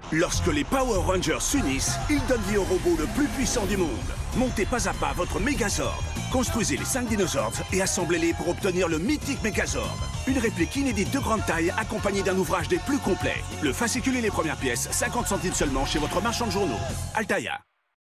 Lorsque les Power Rangers s'unissent, ils donnent vie au robot le plus puissant du monde. Montez pas à pas votre Megazord. Construisez les 5 dinosaures et assemblez-les pour obtenir le mythique Megazord. Une réplique inédite de grande taille accompagnée d'un ouvrage des plus complets. Le fascicule et les premières pièces, 50 centimes seulement chez votre marchand de journaux. Altaïa.